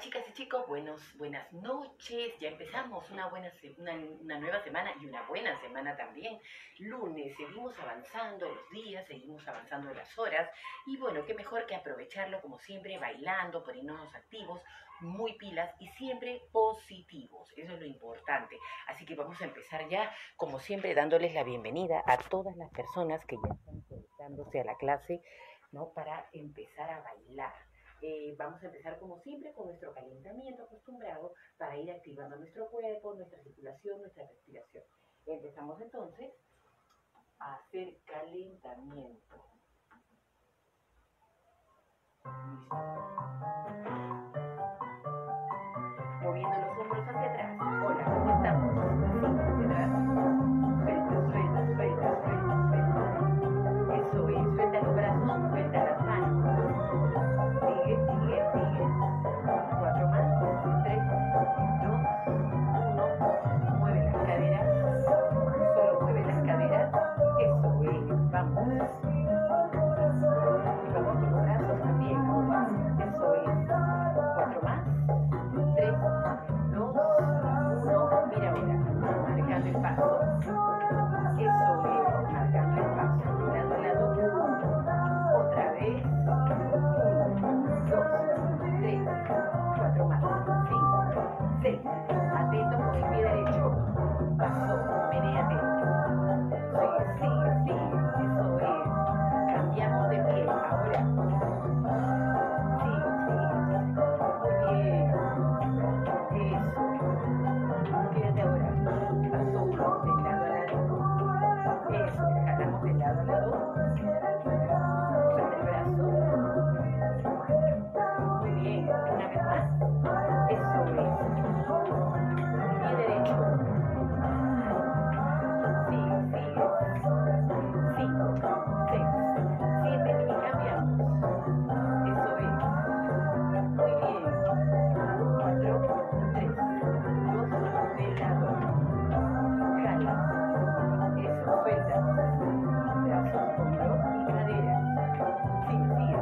chicas y chicos, buenas noches. Ya empezamos una nueva semana y una buena semana también. Lunes, seguimos avanzando los días, seguimos avanzando las horas. Y bueno, qué mejor que aprovecharlo como siempre, bailando, poniéndonos activos, muy pilas y siempre positivos. Eso es lo importante. Así que vamos a empezar ya, como siempre, dándoles la bienvenida a todas las personas que ya están conectándose a la clase, ¿no? Para empezar a bailar. Vamos a empezar como siempre con nuestro calentamiento acostumbrado para ir activando nuestro cuerpo, nuestra circulación, nuestra respiración. Empezamos entonces a hacer calentamiento. Listo. Moviendo los hombros hacia atrás. Hola, ¿cómo estamos? Sí, hacia atrás. Suelta, suelta, suelta, suelta, suelta. Eso es, suelta los brazos, suelta las manos. Sigue, sigue, sigue. 4 más. 3, 2, 1. Mueve las caderas. Solo mueve las caderas. Eso es. Vamos. Y vamos con los brazos también. Eso es. 4 más. 3, 2, 1. Mira, mira. Marcando el paso. Eso es. Marcando el paso. De lado a lado. Otra vez. 2, 3, 4 más, 5, 6. Atento con el pie derecho. Paso, menéate. Sigue, sigue, sigue. Eso es. Cambiamos de pie. Ahora. Sigue, sigue. Muy bien. Eso. Quédate ahora. Paso 1, de lado a lado. Eso. Jalamos de lado a lado. Suelta el brazo. Muy bien, una vez más. Eso es. Pie derecho. Sigue, sigue. 5, 6, 7 y cambiamos. Eso es. Muy bien. 4, 3, 2, de lado. Jala. Eso, suelta. Brazos, hombros y cadera. Sigue, sigue.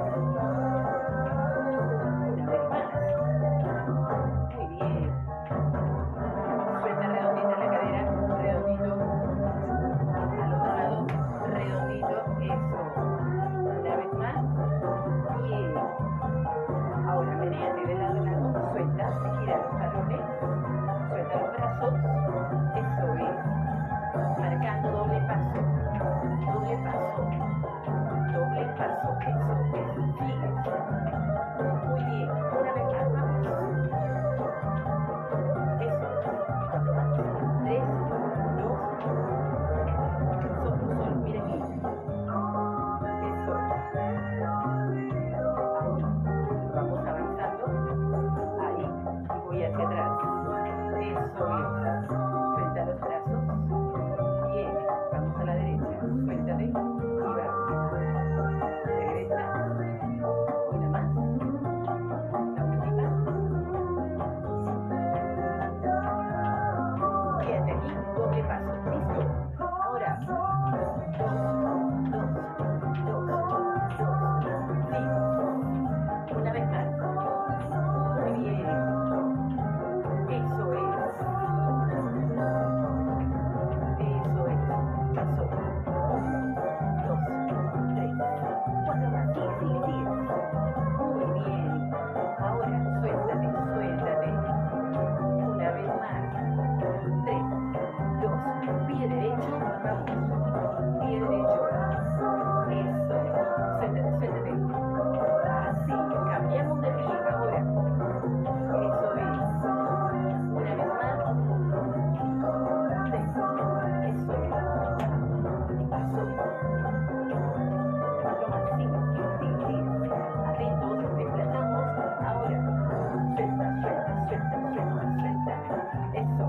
Una vez más. Muy bien. Suelta redondita la cadera. Redondito. Al otro lado. Redondito. Eso. Una vez más. Bien. Ahora menéate de lado a lado. Suelta. Gira los talones. Suelta los brazos. Eso es. Marcando doble paso. Doble paso. Doble paso. Eso es. Sigue. Muy bien. Una vez más. Vamos. Eso. 4 más. 3, 2. Solo. Mira aquí. Eso. Ahí. Vamos avanzando. Ahí. Y voy hacia atrás. Eso es. Suelta los brazos. Bien. Vamos a la derecha. Suéltate. Y vas. Regresa. Una más. La última. Quédate aquí. Doble paso. Listo. Ahora. 2, 2, 2, 2. Sí. Una vez más. Muy bien. Eso es. Eso es. Paso. 1, 2, 3, 4 más. Sigue, sigue, sigue. Muy bien. Ahora, suéltate, suéltate. Una vez más. 3, 2, pie derecho. Vamos. Pie derecho. Eso. Suéltate, suéltate. Así. Cambiamos de pie. Ahora. Eso es. Una vez más. 6. Eso es. Paso. 4 más. Sigue, sigue, sigue, sigue. Atentos. Desplazamos. Ahora. Suelta, suelta, suelta, suelta, suelta. Eso.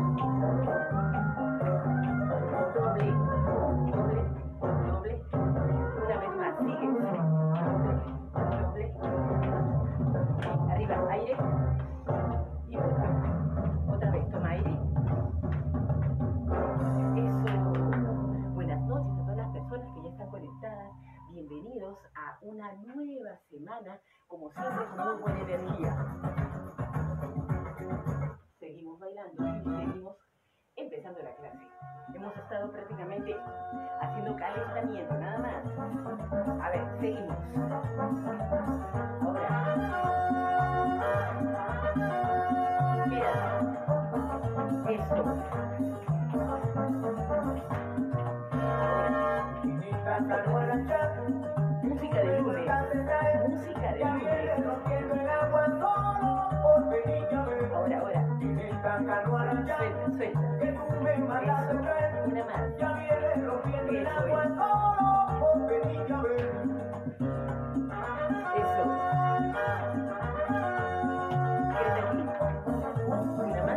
Doble, doble, doble. Una vez más. Sigue. Doble, doble. Arriba, aire. Y vuelta. Otra vez, toma aire. Eso. Buenas noches a todas las personas que ya están conectadas. Bienvenidos a una nueva semana, como siempre, con muy buena energía. Bien, haciendo calentamiento, nada más. A ver, seguimos. Ahora. Quédate. Eso. Música de lunes. Música de lunes. Ahora. Suelta. Eso. Una más. Eso. Quédate aquí. Una más.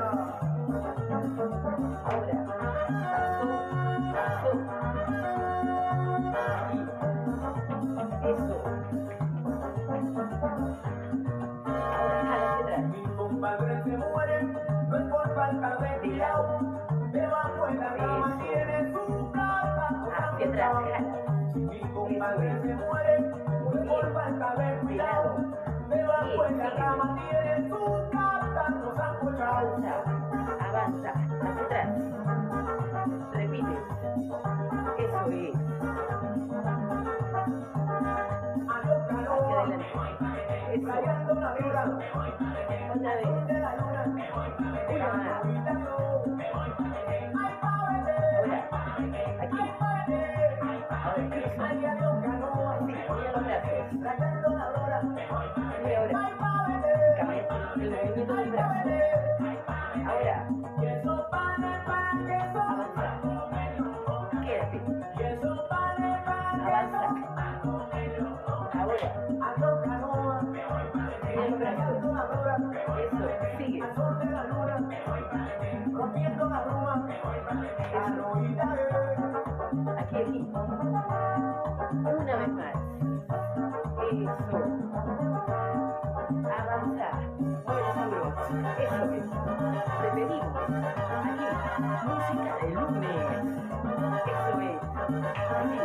Ahora. Pasó. Eso. Ahora jala hacia atrás. Mi compadre se muere, no es por falta de cuidado. Debajo en la cama tiene su casa. Hacia atrás, jala. Mi compadre se muere, no es por falta de cuidado. Debajo en la cama tiene su casa. Nos han escuchado. Avanza, hacia atrás. Repite. Eso es. Hacia adelante. Eso. Otra vez. Una más. Ahora. Aquí. Ahora, eso. Mira los brazos. Mira ahora. Cambia el movimiento del brazo. Ahora. Avanza. Quédate. Avanza. Ahora. Mira los brazos. Eso. Sigue. Rompiendo la bruma. Aquí. Una vez más. Eso. Avanza. Mueve los hombros. Eso es. Repetimos. Aquí. Música de lunes. Eso es. Aquí.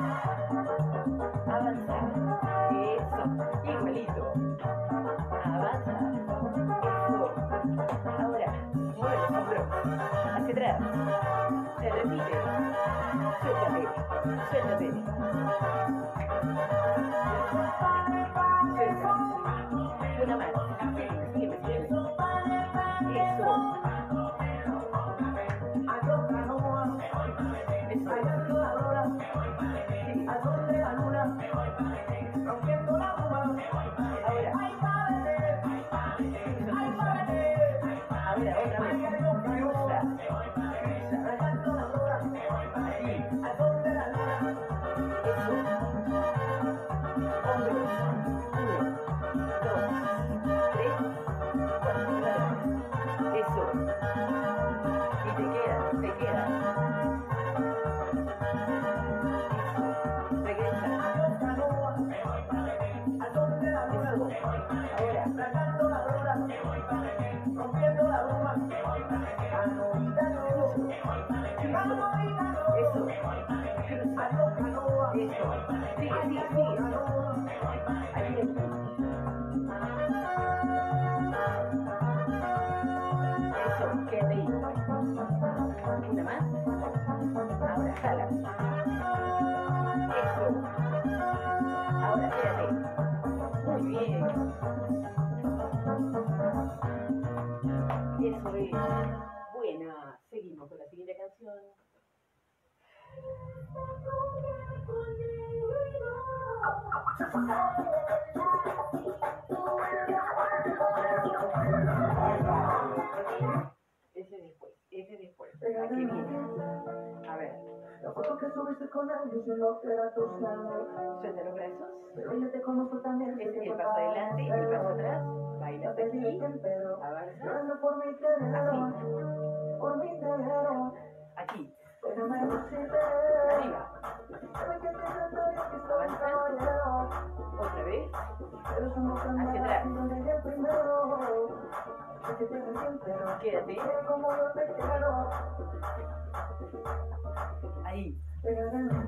Avanza. Eso. Igualito. Avanza. Eso. Ahora. Mueve los hombros. Hacia atrás. Se repite. Suéltate. Suelta. Una más. Sigue. Eso. Ahora, otra vez. Una más. Ahora jala. Eso. Ahora quédate. Muy bien. Eso es. Buena. Seguimos con la siguiente canción. Ese después. Aquí viene. A ver. La foto que subiste con él dice lo que era tu sangre. Suelta los brazos. Pero yo te conozco también. Es el paso adelante, el paso atrás. Baila hasta aquí. Avanza. Llorando por mi querer. Así. Por mi querer. Aquí. Déjame decirte. Arriba. Avanza. Otra vez. Hacia atrás. Quédate. Ahí. Eso.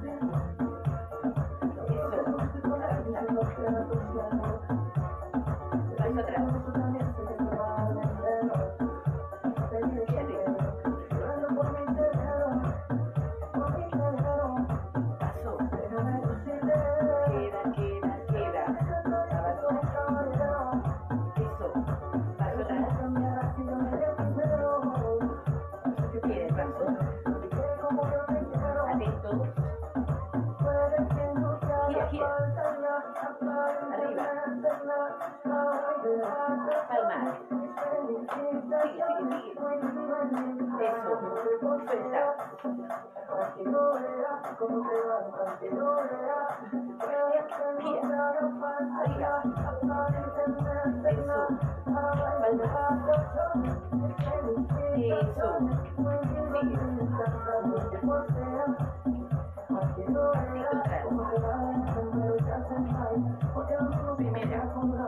Paso atrás. Quédate. Palmas. Sigue, sigue, sigue. Eso. Suelta. Gira. Arriba. Eso. Palmas. Eso. Sigue. Primera.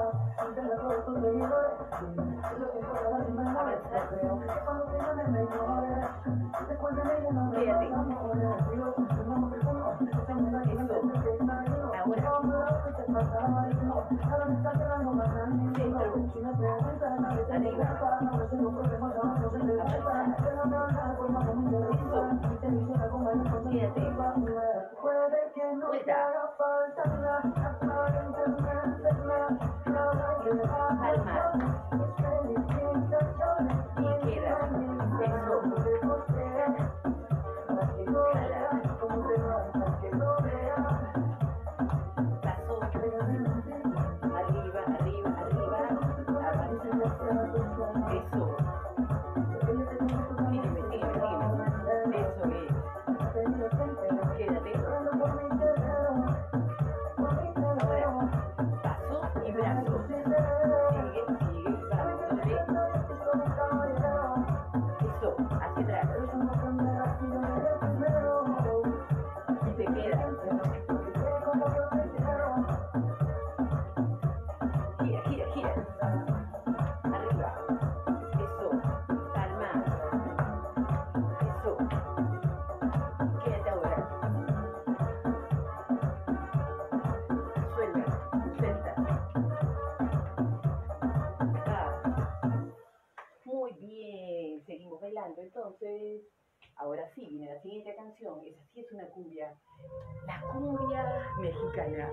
Avanzar. Quédate. Eso. Ahora. Arriba. Quédate. Vuelta. Palma. Y queda. Eso. Jala. Paso. Arriba, arriba, arriba. Avanza. Eso. Sígueme, sígueme, sígueme. Eso es. Quédate. Ahora, paso y brazo. Sigue, sigue, vamos, ¿vale? Eso, hacia atrás. Y te quedas. Gira, gira, gira. Arriba. Eso. Palma. Eso. Quédate ahora. Suelta, suelta. Ah. Muy bien, seguimos bailando. Entonces, ahora sí, viene la siguiente canción. Esa sí es una cumbia. La cumbia mexicana.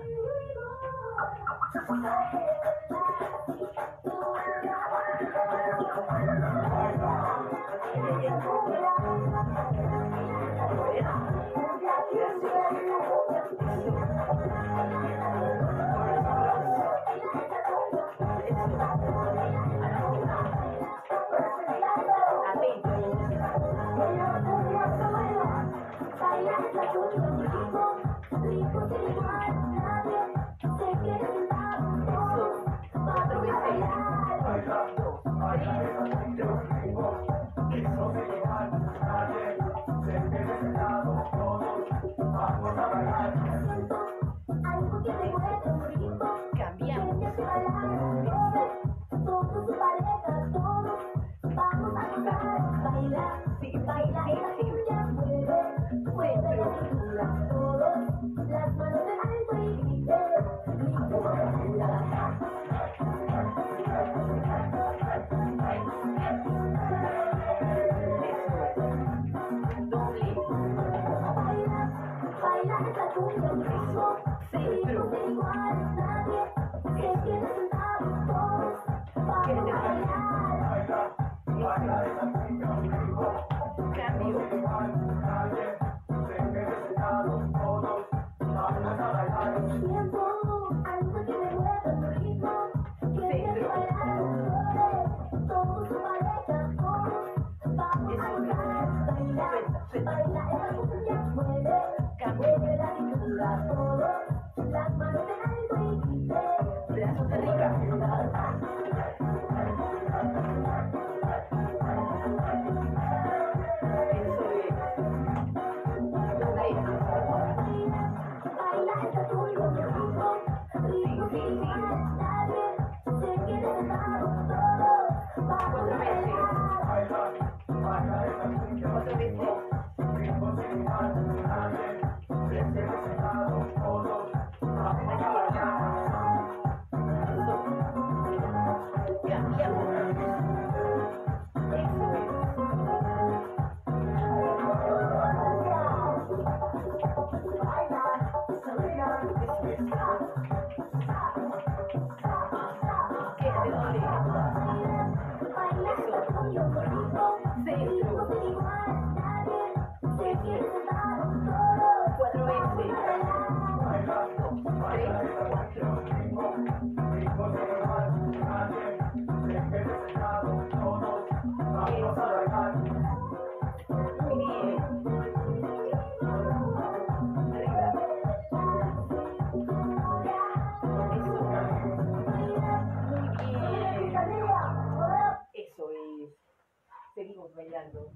Cuatro veces. bailando.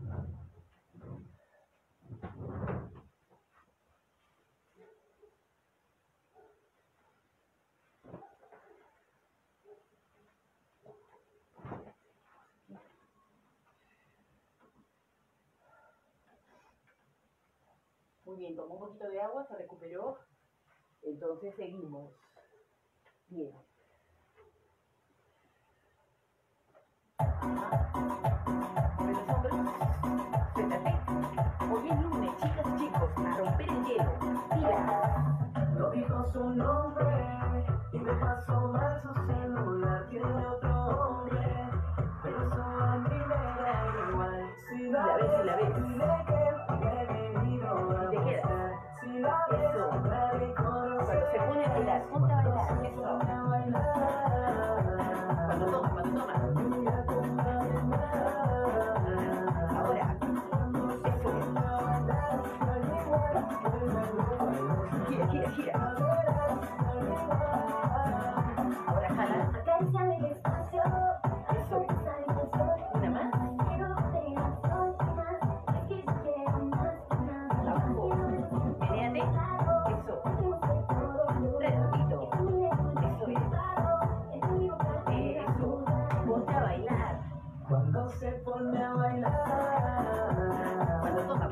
Muy bien, tomó un poquito de agua, se recuperó. Entonces seguimos. Bien. Pero los hombres, suéltate. Hoy es lunes, chicas y chicos, a romper el hielo. Tira. No dijo su nombre y me pasó mal su celular. Tiene otro hombre, pero eso a mí me da igual. Si la ves, dile que me he venido a buscar. Si la ves, Eso. me Cuando se pone a bailar, ponte a bailar. Eso. Cuando toma. Ahora. Eso es. Gira. Ahora jala. Eso es. Una más. Abajo. Menéate. Eso. Redondito. Eso es. Eso. Ponte a bailar. Cuando se pone a bailar, Cuando toma.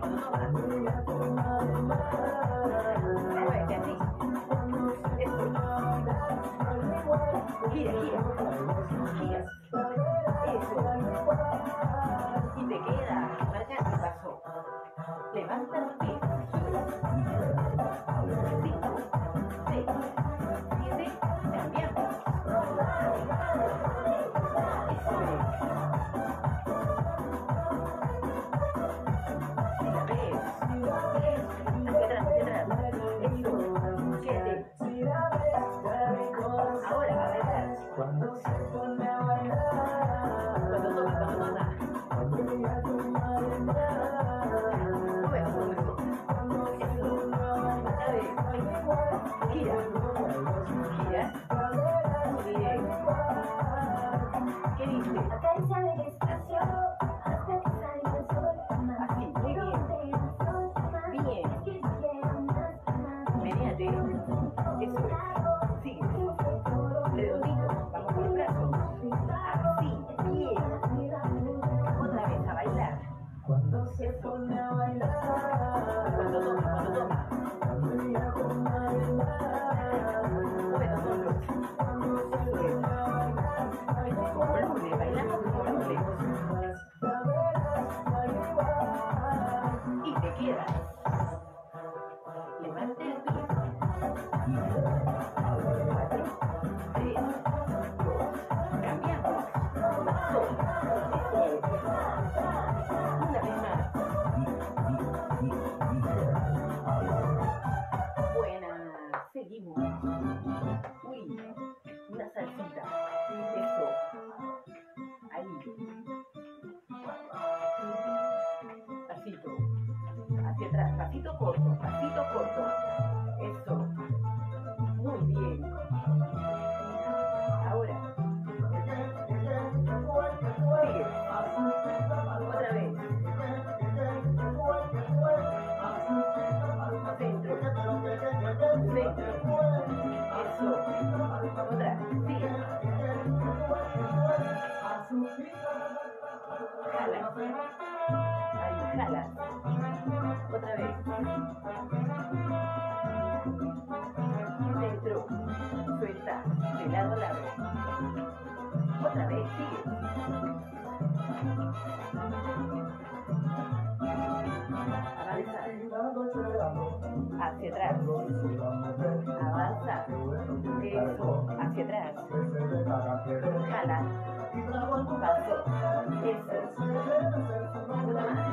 Muévete así. Eso. Gira. Eso. Y te queda. Marca el paso. Levanta los pies. 5, 6, 7. Cambiamos. Eso es. Si la ves. Hacia atrás. Eso. 7. Ahora a bailar. cuando se pone a bailar, Cuando toma. Mueve eso. Eso. Otra vez. Gira. Bien. ¿Qué dice? Así, muy bien. Menéate. Eso es. Sigue. Redondito. Vamos con los brazos. Así. Bien. Otra vez a bailar. cuando se pone a bailar, Cuando toma. Mueve los hombros. Eso es. Como lunes, bailando como lunes. Y te quedas. Levanta el pie. 4, 3, 2. Cambiamos. Paso. Eso es. Una vez más. Buena. Seguimos. Uy. Una salsita. Eso. Ahí. Pasito. Hacia atrás. Pasito corto. Eso. Muy bien. Ahora. Sigue. Otra vez. Centro. Eso. Otra. Sigue. Jala. Ahí, jala. Otra vez. Centro. Suelta. De lado a lado. Otra vez. Sigue. Avanza. Hacia atrás. Avanza. Eso. Hacia atrás. Jala. Paso. Eso. Una más.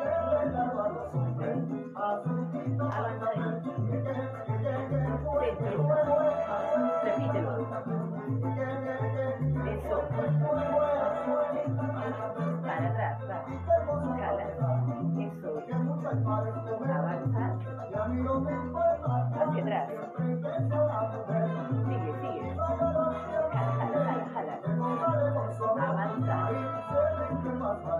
Avanza. Centro. Repítelo. Eso. Para atrás. Va. Jala. Eso. Avanza. Hacia atrás. Sigue. Jala. Avanza.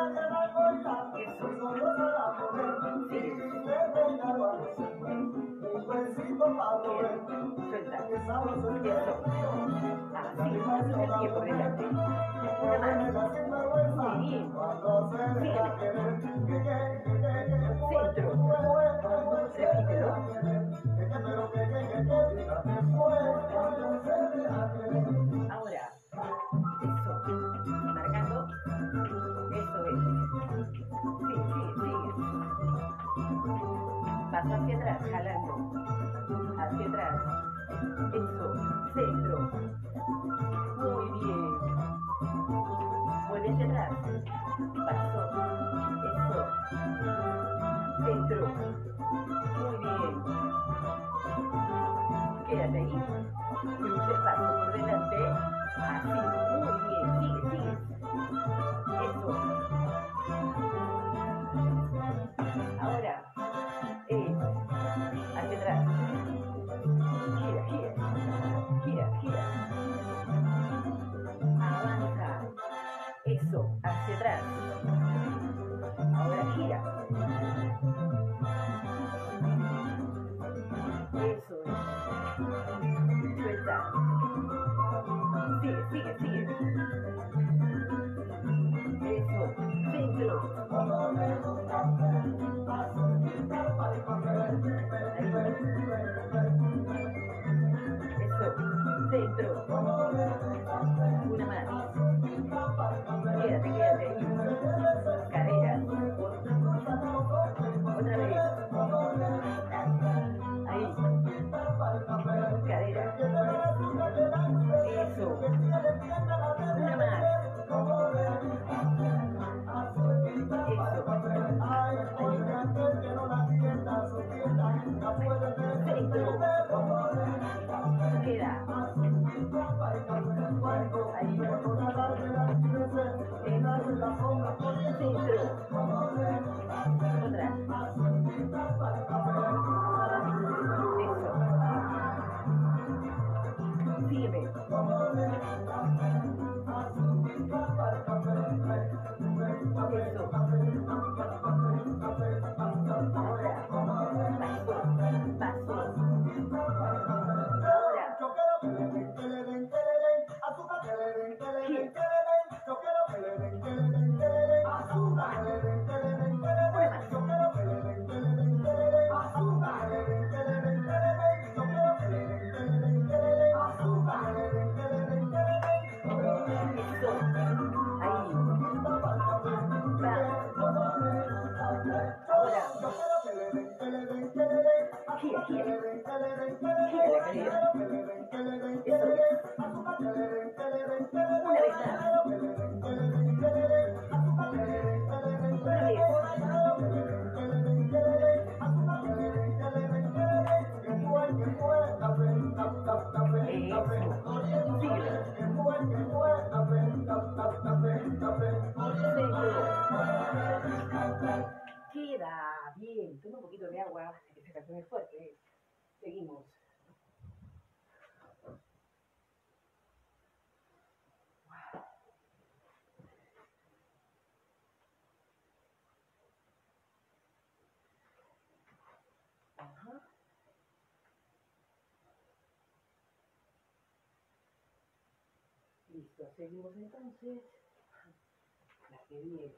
Listo, seguimos entonces. La que viene.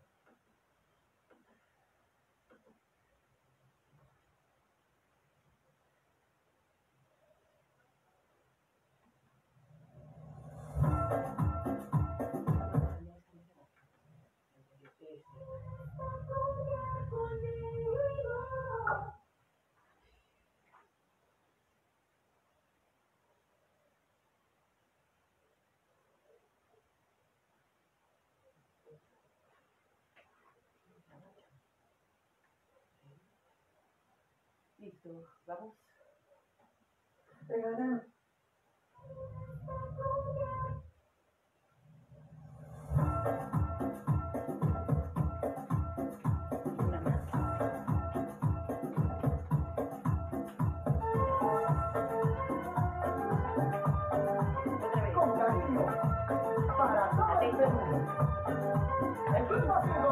Listo, vamos. Regalar. Una más. Otra vez. Con cariño. Para todos. Atento. El ritmo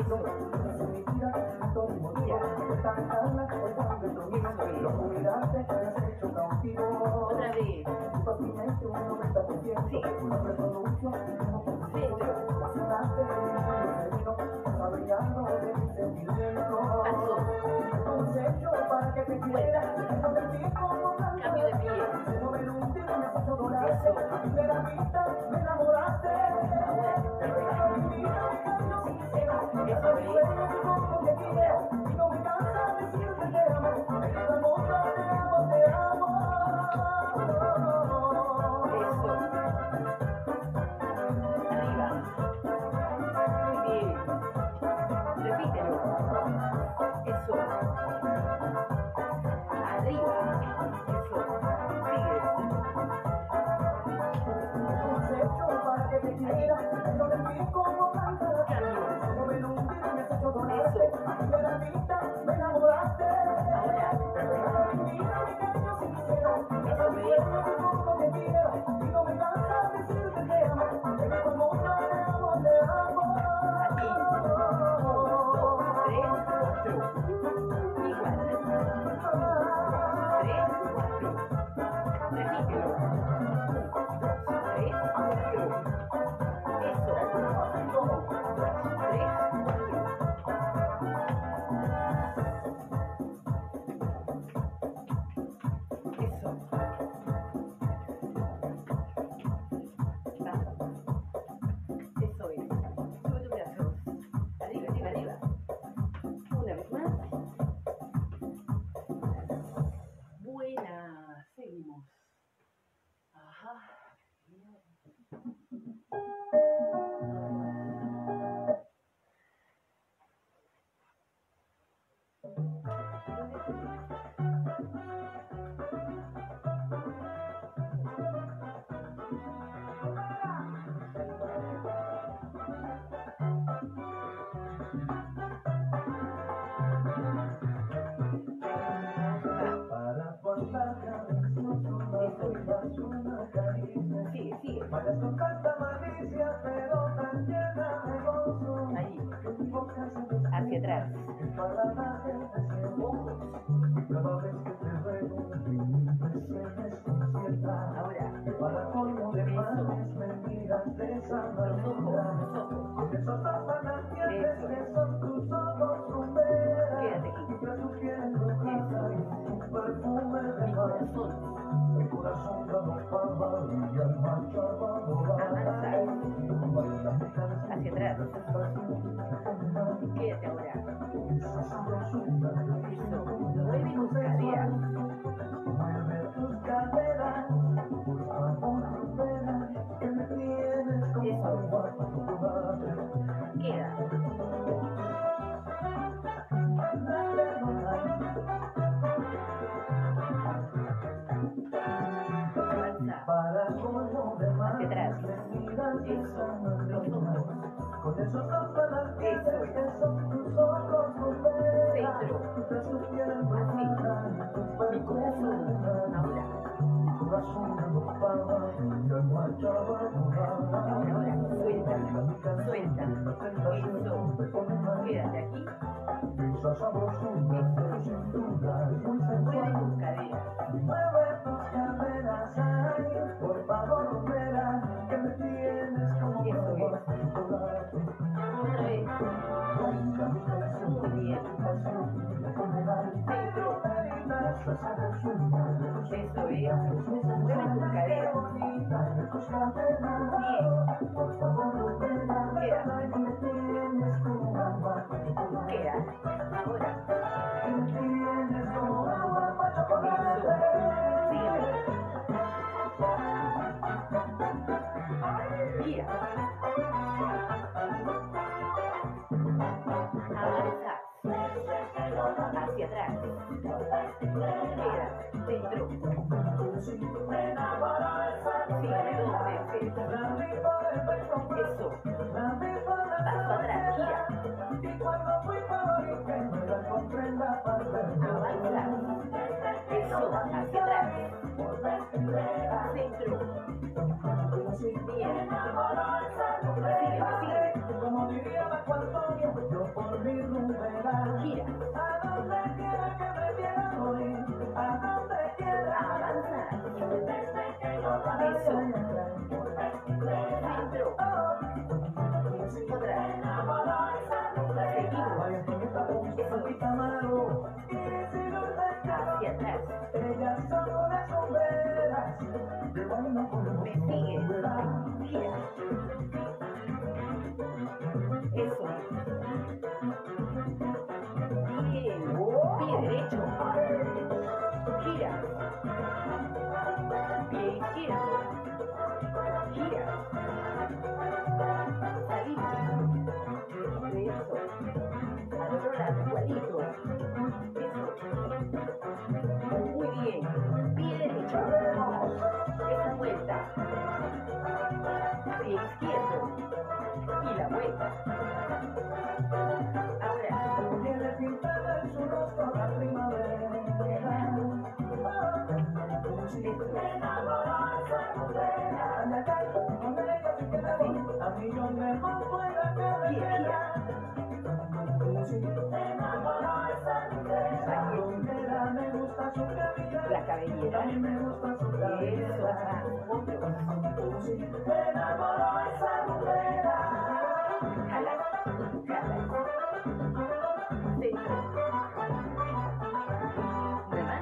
Otra vez. Sí. Cambio de pie. Hacia atrás. Ahora. Quédate aquí. Mi corazón. Avanza. Hacia atrás. Quédate ahora. Eso. Mueve tus caderas. Queda. Hacia atrás. Eso. Los ojos. Eso. Centro. Así. Mi corazón. Ahora. Ahora. Suelta. Suelta. Eso. Quédate aquí. Eso. Mueve tus caderas. Por favor, verá que me tienes como eso es. Otra vez. Muy bien. Centro. Eso es. Mueve tus caderas. Bien. Queda. Ahora. Hacia atrás. Queda. Centro. Sígueme 2 veces. Eso. Paso atrás. Gira. Avanza. Eso. Hacia atrás. Centro. Bien. Sígueme. Ellas son unas sombreras que bailan con el Me sigue. Gira. Eso. Bien. Pie derecho. Gira. Pie izquierdo. Gira. Salimos. Eso. Al otro lado, igualito. Eso. Muy bien. Pie derecho. Esa vuelta. Pie izquierdo. Y la vuelta. Ahora. tiene pintada en su rostro la primavera. Me enamoró esa mujer. En la calle, con ella se queda bien. A mí yo me monto en la carretera. Me enamoró esa mujer. La primera me gusta su cabellera. La cabellera. También me gusta su Eso. cabellera. Otro. Me enamoró esa mujer. Jala. Jala. Centro. ¿No más?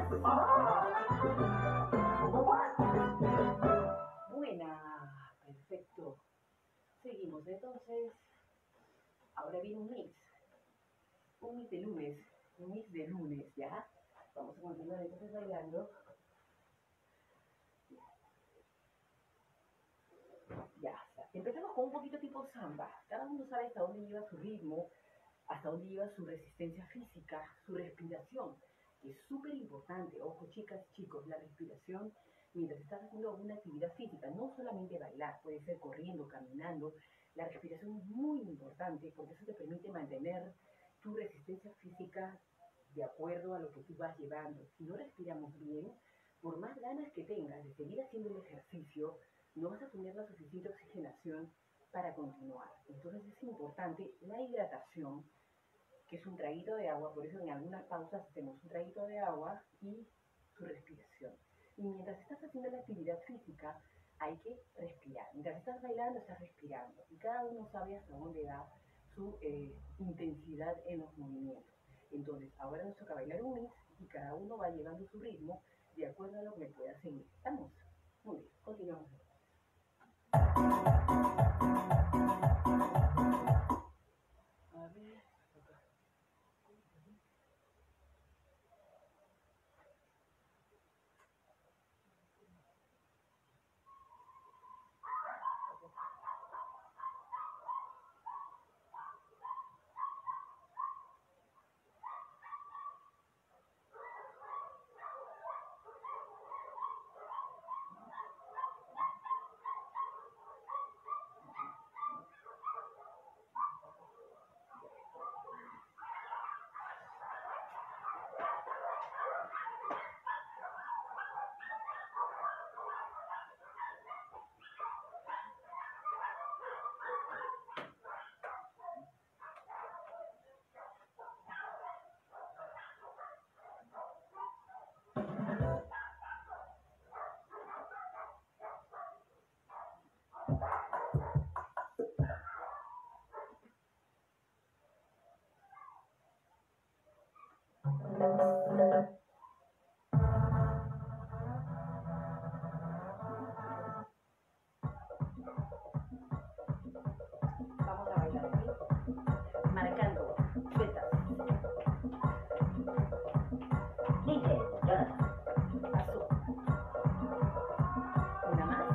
Buena. Perfecto. Seguimos. Entonces, ahora viene un mix. Un mix de lunes. Un mix de lunes, ¿ya? Vamos a continuar entonces bailando. Ya está. Empezamos con un poquito tipo samba. Cada uno sabe hasta dónde lleva su ritmo, hasta dónde lleva su resistencia física, su respiración, que es súper importante. Ojo, chicas, chicos, la respiración mientras estás haciendo alguna actividad física, no solamente bailar, puede ser corriendo, caminando. La respiración es muy importante porque eso te permite mantener tu resistencia física de acuerdo a lo que tú vas llevando. Si no respiramos bien, por más ganas que tengas de seguir haciendo el ejercicio, no vas a tener la suficiente oxigenación para continuar. Entonces es importante la hidratación, que es un traguito de agua, por eso en algunas pausas hacemos un traguito de agua y su respiración. Y mientras estás haciendo la actividad física, hay que respirar. Mientras estás bailando, estás respirando. Y cada uno sabe hasta dónde da su intensidad en los movimientos. Entonces, ahora nos toca bailar un mix y cada uno va llevando su ritmo de acuerdo a lo que pueda seguir. ¿Estamos? Muy bien, continuamos. A ver. Vamos a bailar aquí, marcando, sueltas. DJ, paso. Una más.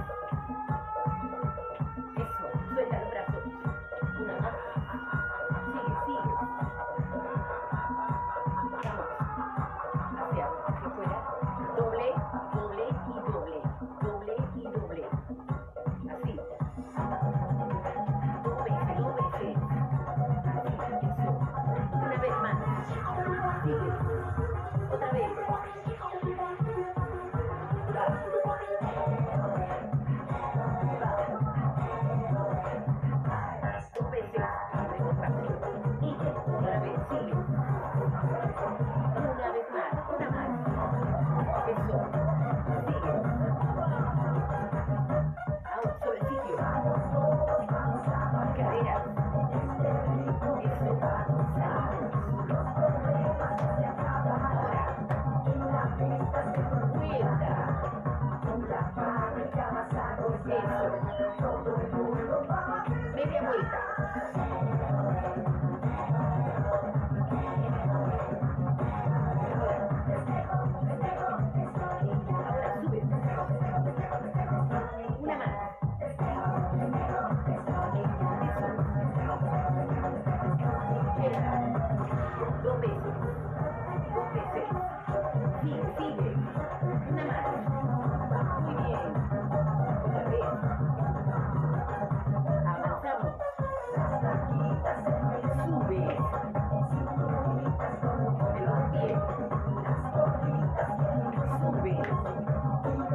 Eso, suelta los brazos. Una más. Sigue, sigue. Vamos. Hacia afuera. Doble, doble y doble. Doble y doble. Así. Dos veces, dos veces. Así, eso. Una vez más. Sigue. Otra vez. Dos veces. Luego rápido. Otra vez, sigue. Una vez más, una más. Eso. Sigue. Ahora, sobre el sitio. Cadera. Eso. Ahora.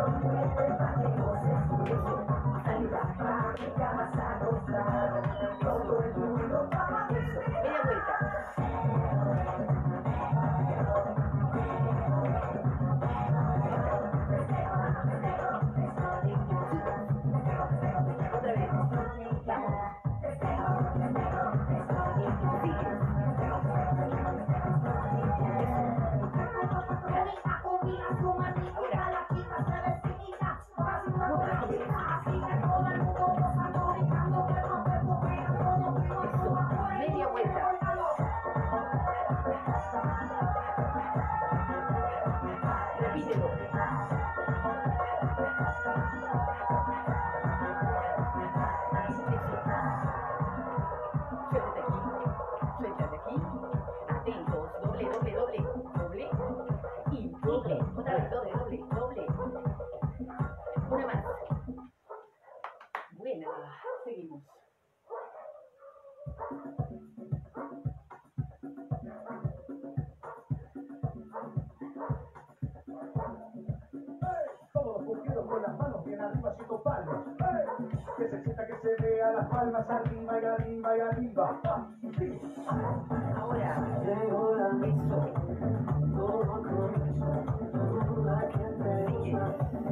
Palmas arriba y arriba y arriba. Ahora, llegó la misa, todo comienza, una gente una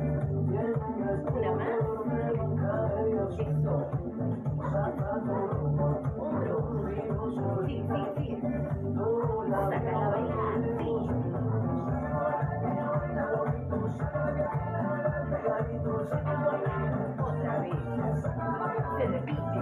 más, eso, zapato, hombro, sí, saca la bailar, sí. Otra vez, se repite.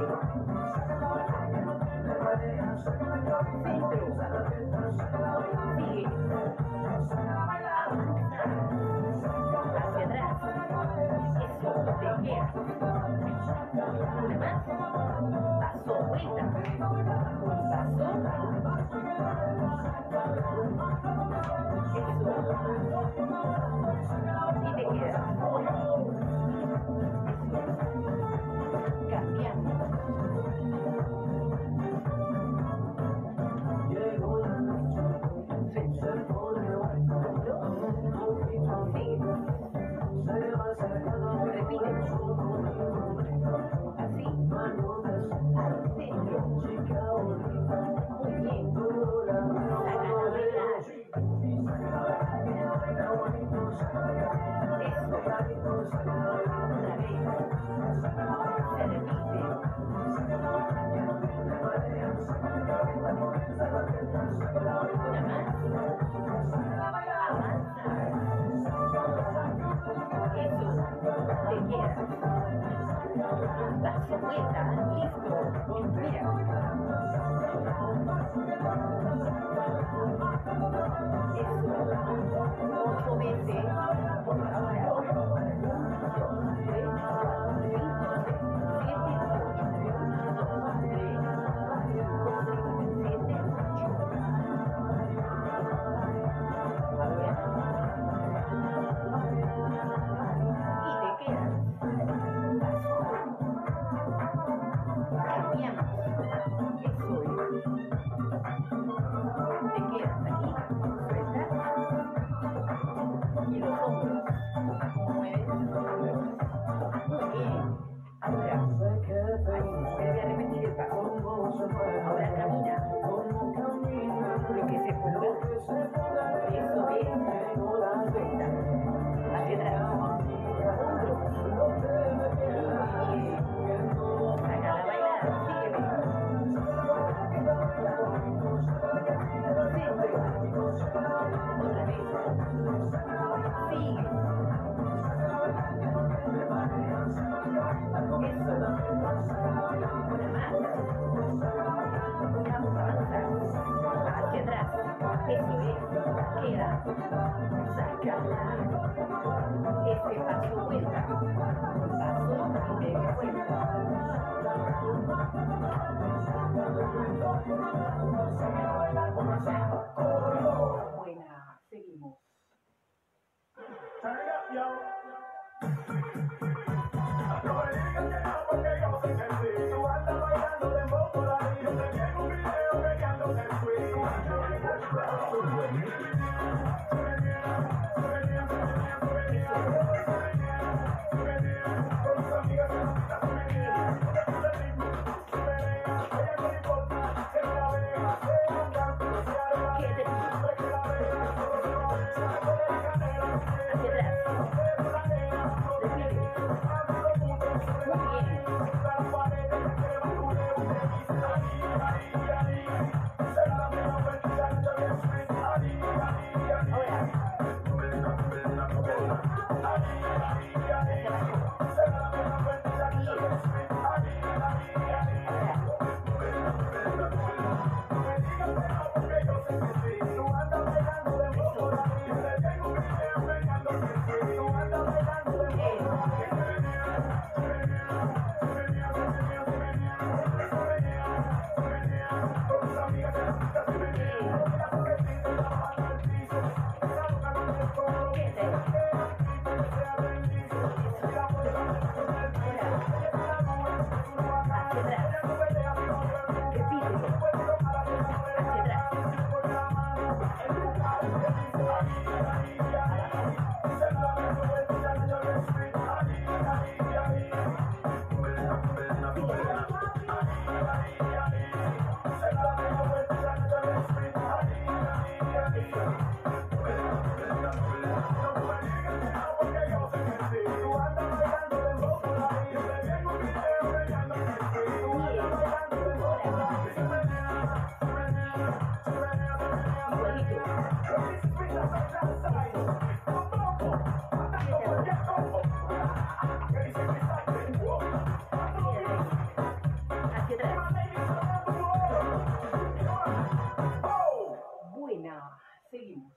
Buena, seguimos.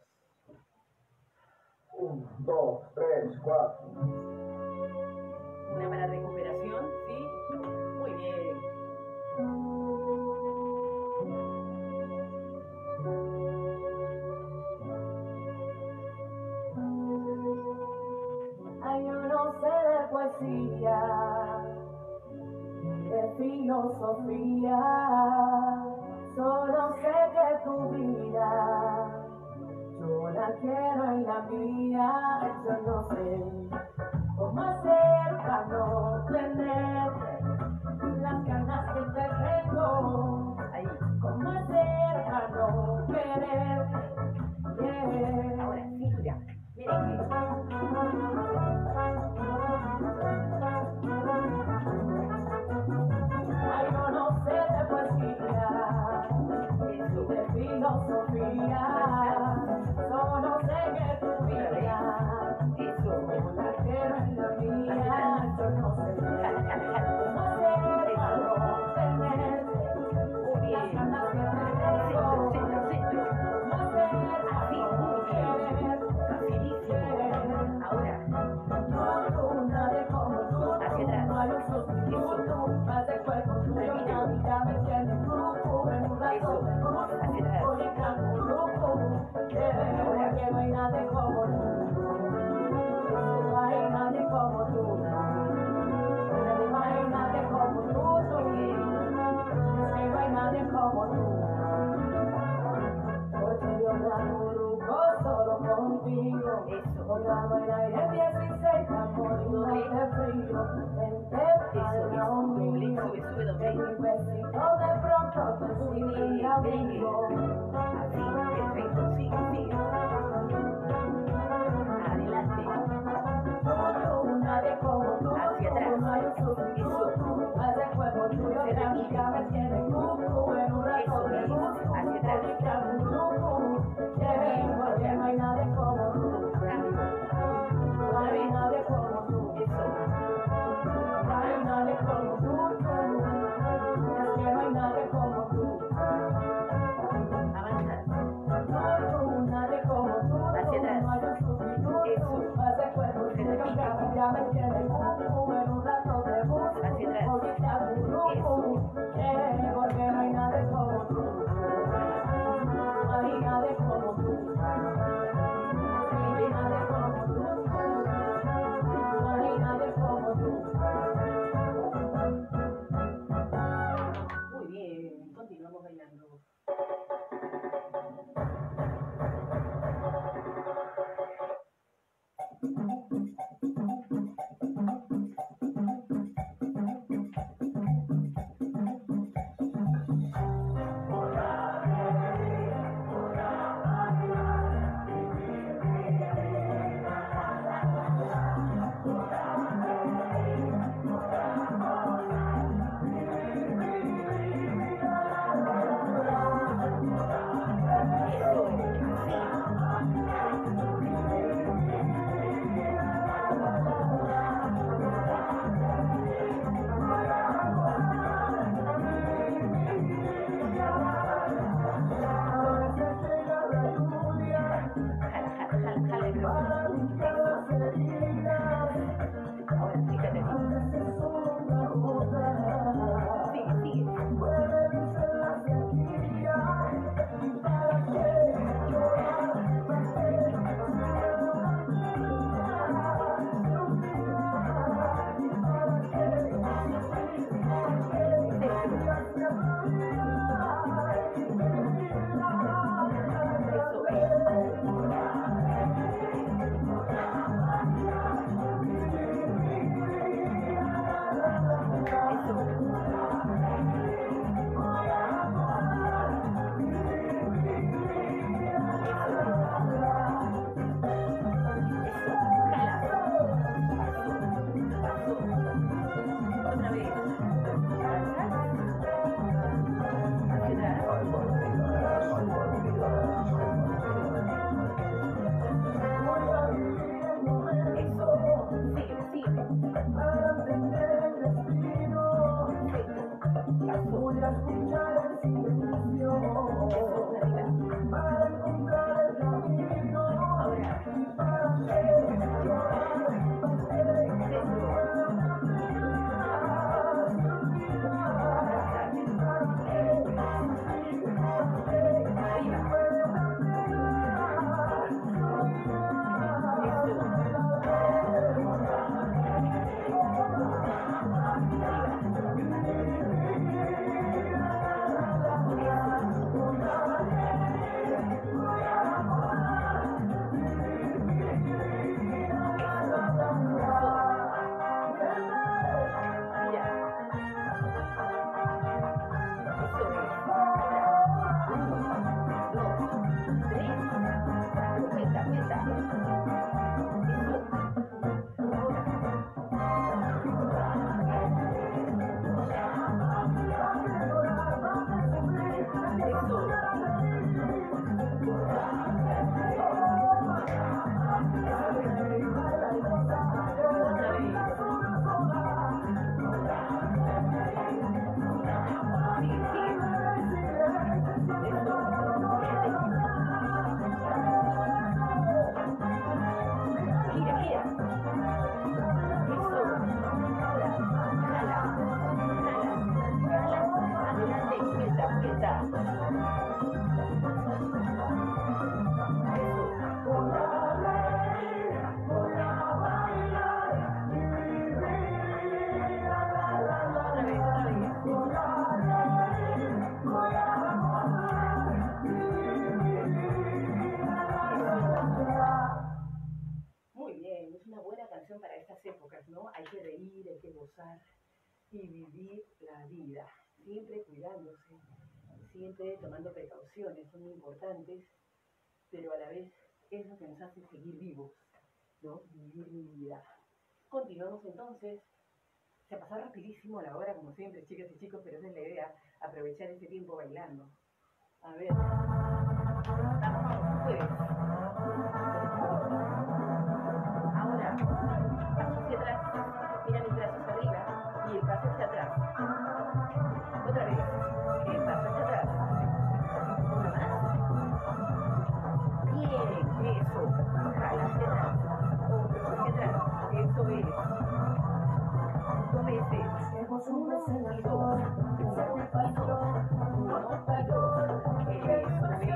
1, 2, 3, 4. Una para recuperación, ¿sí? Muy bien. Ay, yo no sé de poesía, ni de filosofía, solo sé que tu vida yo la quiero en la mía. Yo no sé cómo hacer para no tener las ganas que te tengo. Ahí. Cómo hacer para no querer. Ahora, cintura. Miren. Ay, yo no sé de poesía, Eso. de filosofía, solo sé que tu vida Eso. yo la quiero en la mía. Yo no sé cómo hacer para no tenerte Muy las bien. ganas que te tengo. Centro. Cómo hacer para Así, no muy bien. querer. Facilísimo. Ahora. Tú, nadie como tú, Hacia atrás. no hay un sustituto, más de cuerpo tuyo, la vida me tiene grupo, en un rato de luz, Hacia atrás. voy en campo loco, porque no hay nadie como tú, no hay nadie como tú, no hay nadie como tú, es que no hay nadie como tú. Porque yo me acurruco solo contigo. Eso. Colgado en aire 16, amor y no de frío. Vente al lado mío. Sube, doble. En mi besito de pronto te sigue mi amigo. Así, perfecto. Sigue. Adelante. Tú, nadie como tú. Hacia atrás. No hay un sustituto. Más de fuego tuyo, que a mí ya me tiene cucu. En un rato de luz, Hacia atrás. voy en campo loco. Porque no hay nadie como tú. No hay nadie como tú. No hay nadie como tú. Es que no hay nadie como tú. Avanza. Tú, nadie como tú. Hacia atrás. No hay un sustituto. Más de cuerpo tuyo, que a mí ya me tiene cucu. En un rato de bus, Hacia atrás. voy en campo loco. Porque no hay nadie como tú. No hay nadie como tú. No hay nadie como tú. No hay nadie como tú. Muy bien. Continuamos bailando. Eso. Ahora, jala. Adelante, vuelta. Muy bien, es una buena canción para estas épocas, ¿no? Hay que reír, hay que gozar y vivir la vida, siempre cuidándose, siempre tomando precauciones, son muy importantes, pero a la vez es lo que nos hace seguir vivos, ¿no? Vivir mi vida. Continuamos entonces. Se pasó rapidísimo la hora, como siempre, chicas y chicos, pero esa es la idea, aprovechar este tiempo bailando. A ver. Vamos, puedes. Ahora, paso hacia atrás, mira mis brazos arriba y el paso hacia atrás. Otra vez, el paso hacia atrás. Una más. Bien, eso. Jala hacia atrás. Otro hacia atrás. Eso es. Dos veces. Uno y dos. Uno y dos. Eso es aquí.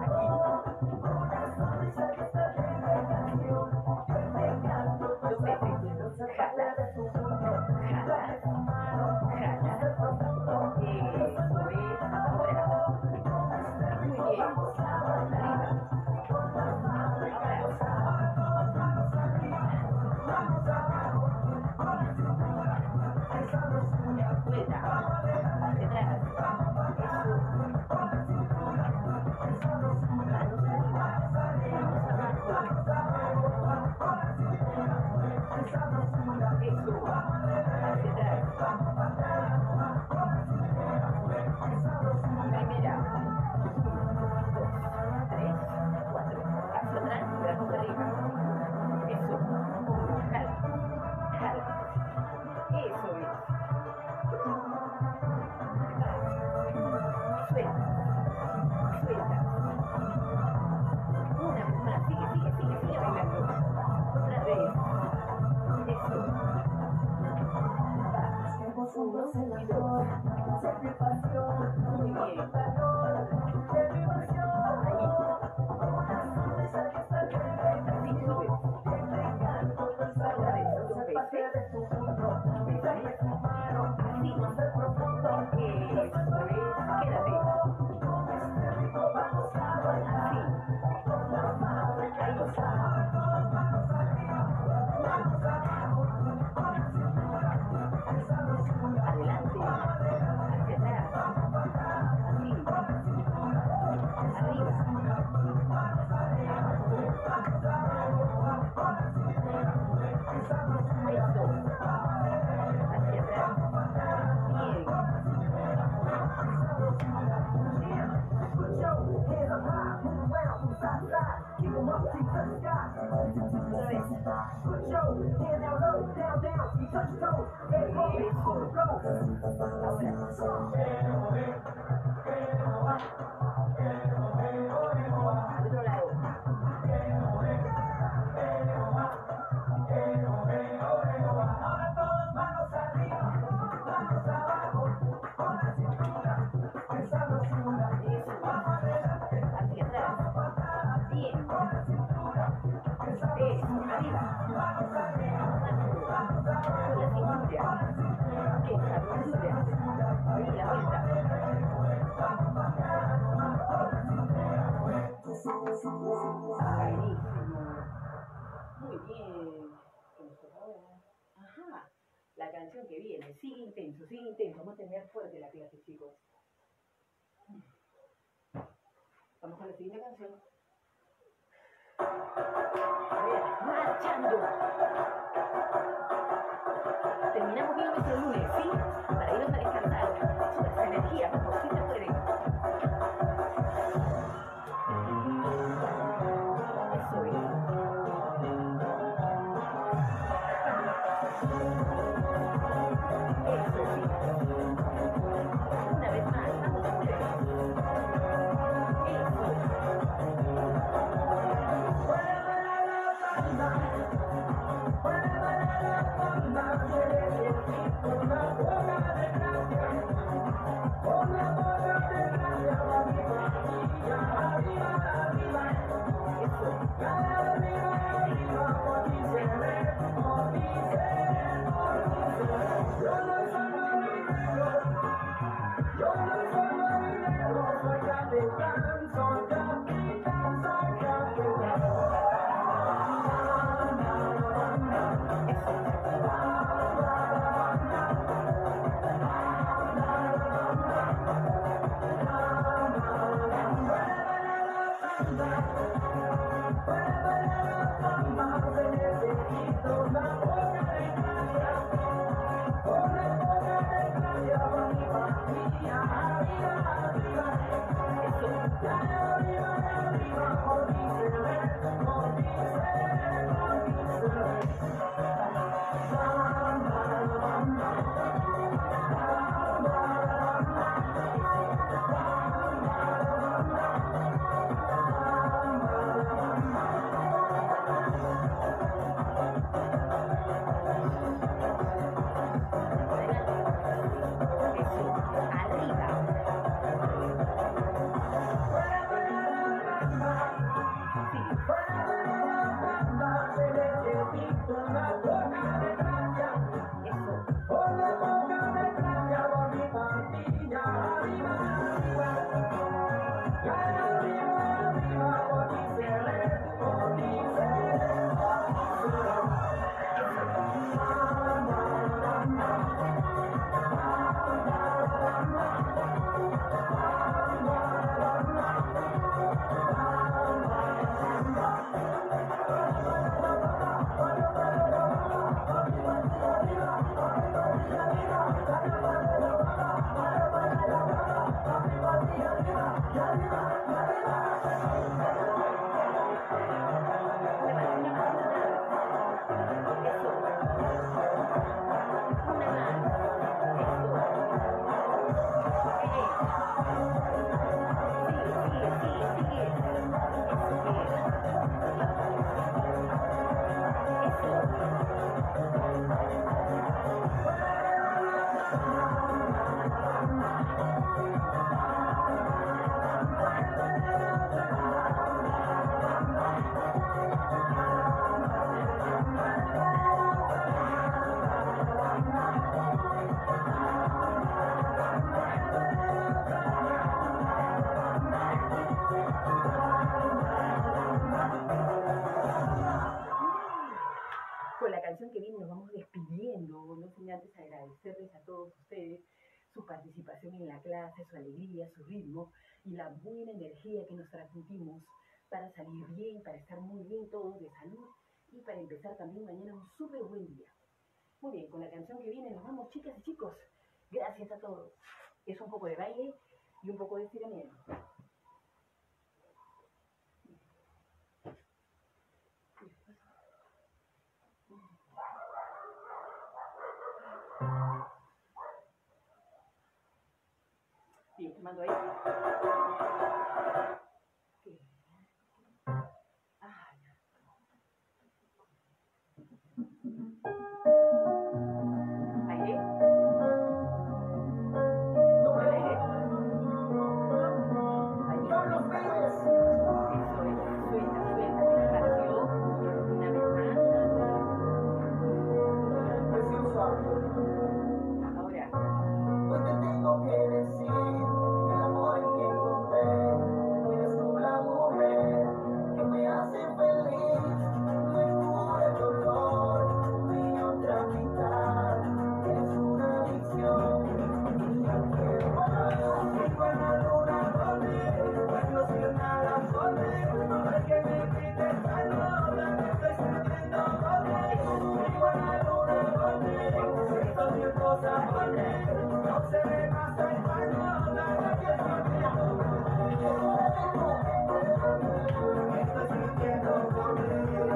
Muy bien. Ajá. La canción que viene. Sigue intenso, sigue intenso. Vamos a terminar fuerte la clase, chicos. Vamos a la siguiente canción. A ver, marchando. Terminamos bien nuestro lunes, ¿sí? Para irnos a descansar. Sube esa energía, vamos, sí se puede. Eso es. Eso sí. Una vez más, vamos, mueve. Eso. Con la canción que viene nos vamos despidiendo, no sin antes agradecerles a todos ustedes su participación en la clase, su alegría, su ritmo y la buena energía que nos transmitimos para salir bien, para estar muy bien todos de salud y para empezar también mañana un súper buen día. Muy bien, con la canción que viene nos vamos, chicas y chicos. Gracias a todos. Es un poco de baile y un poco de estiramiento. Bien, te mando ahí. Aire. Carlos Pérez. Eso es, suelta, despacio. Una vez Preciosa. más. Ahora. Hoy te tengo que decir que el amor que encontré, eres tú la mujer que me hace feliz, me cura el dolor, mi otra mitad, es una adicción y yo quiero más. Tengo en la luna conmigo, no siento nada conmigo, no es que me grites tan loca, me estoy sintiendo conmigo. Tengo en la luna conmigo, siento mil cosas conmigo. No se me pasa el paño, nada que estoy sintiendo conmigo.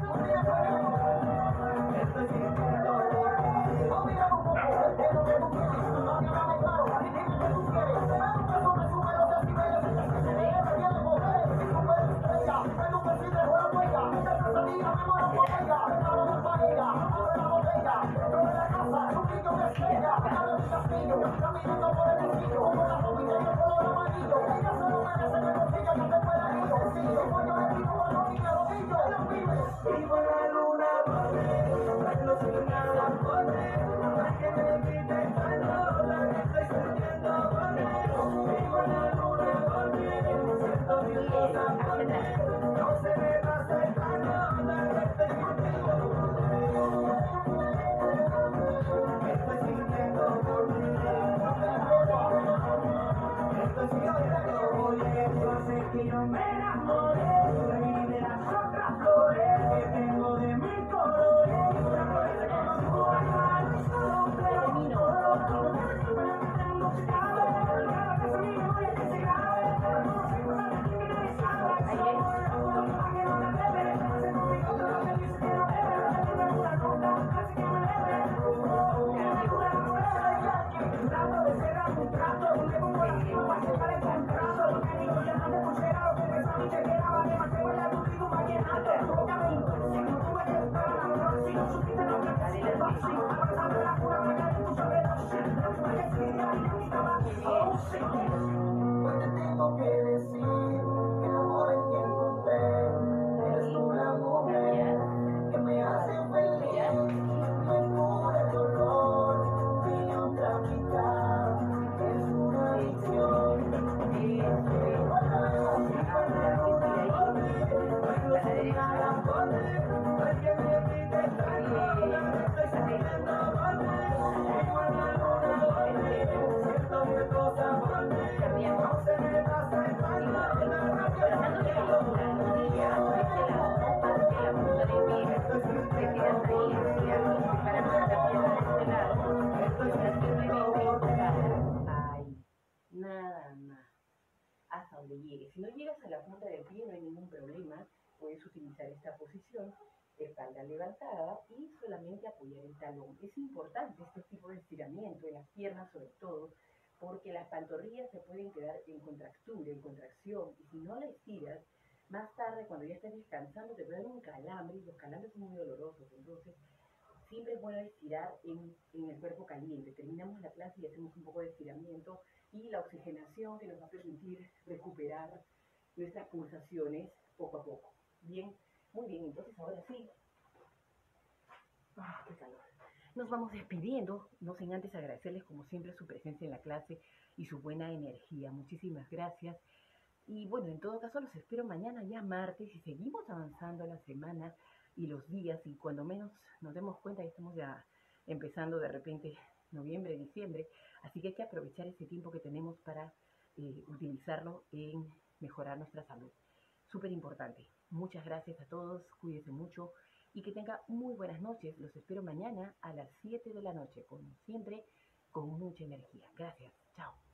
Estoy sintiendo conmigo. Olvidamos un poco de lo que tú quieres. No te hagas claro, dime que tú quieres. Sube los decibeles. Se ve que tiene poder. Si tú puedes estrella, en un besito de la huella. Esta pesadilla me muero por ella. Preparo la paella, abre la botella. Dentro de la casa, un niño de estrella. Dale mi castillo, caminando por el castillo. Con la familia y el color amarillo. Ella solo merece mi bolsillo, yo te puedo ir. Sí, como yo le digo a los niños. Vivo en la luna, bailo sin nada, para que me quite el calor, que estoy sintiendo, vivo en la luna, siento mil cosas, no se me pasa el calor, que estoy sintiendo, que yo me enamoré, reí de las otras flores que tengo de mil colores, flores como tu guarda, solo pero todo, no se cabe, cada vez a mi memoria que se grabe, no sé cosas que me sabe, para que no te atreves, hace conmigo todo lo que dices que no debes, no me gusta nunca, así que me debes, trato de cerrar un trato, me pongo la firma para aceptar el contrato, lo que digo ya no me pulsera, lo que pensaba y te quedaba de más que vuela tu ritmo vallenato, tu boca me intoxica, tuve que buscar a la mejor, si no supiste no me casé, estaba pensando en la cura para caer en tu sobredosis, la misma que escribía y me quitaba, oh sí. Hoy te tengo que decir que el amor en que encontré eres una mujer que me hace feliz, me cura el dolor, mi otra mitad es una adicción. Nada más, hasta donde llegues. Si no llegas a la punta del pie no hay ningún problema, puedes utilizar esta posición, espalda levantada y solamente apoyar el talón. Es importante este tipo de estiramiento en las piernas sobre todo, porque las pantorrillas se pueden quedar en contractura, en contracción, y si no la estiras, más tarde cuando ya estés descansando te puede dar un calambre, y los calambres son muy dolorosos, entonces siempre es bueno estirar en el cuerpo caliente. Terminamos la clase y hacemos un poco de estiramiento y la oxigenación que nos va a permitir recuperar nuestras pulsaciones poco a poco. Bien, muy bien, entonces ahora sí. ¡Qué calor! Nos vamos despidiendo, no sin antes agradecerles como siempre su presencia en la clase y su buena energía. Muchísimas gracias. Y bueno, en todo caso los espero mañana ya martes y seguimos avanzando la semana y los días y cuando menos nos demos cuenta ya estamos ya empezando de repente noviembre, diciembre, así que hay que aprovechar ese tiempo que tenemos para utilizarlo en mejorar nuestra salud. Súper importante. Muchas gracias a todos, cuídense mucho y que tengan muy buenas noches. Los espero mañana a las 7 de la noche, como siempre, con mucha energía. Gracias. Chao.